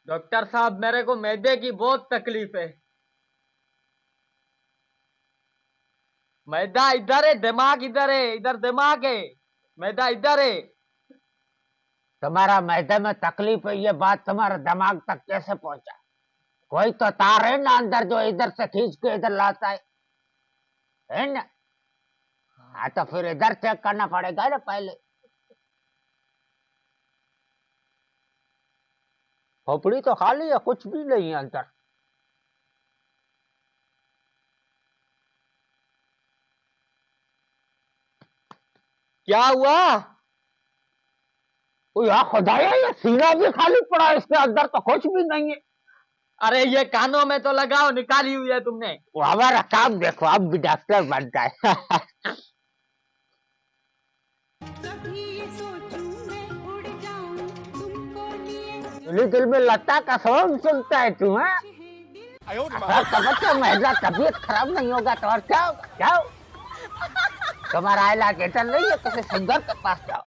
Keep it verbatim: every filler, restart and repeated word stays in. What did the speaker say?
Doctor साहब मेरे को मैदे की बहुत तकलीफ है। मैदा इधर है, दिमाग इधर है, इधर दिमाग है, मैदा इधर है। तुम्हारा मैदे में तकलीफ है, ये बात तुम्हारे दिमाग तक कैसे पहुंचा? कोई तो तार है ना अंदर जो इधर से खींच के इधर लाता है है ना? हाँ तो फिर इधर चेक करना पड़ेगा ना पहले। खोपड़ी तो खाली है, कुछ भी नहीं है अंदर। क्या हुआ? ओ यार खुदाया, ये सीना भी खाली पड़ा है, इसके अंदर तो कुछ भी नहीं है। अरे ये कानों में तो लगाओ, निकाली हुई है तुमने। वो हमारा काम देखो, अब भी डॉक्टर बनता है। दिल दिल में लता का सॉन्ग सुनता है तू? है बच्चा, महिला तबीयत खराब नहीं होगा तो और क्या होगा? क्या तुम्हारा इलाज इधर नहीं है, किसी सिंगर के पास जाओ।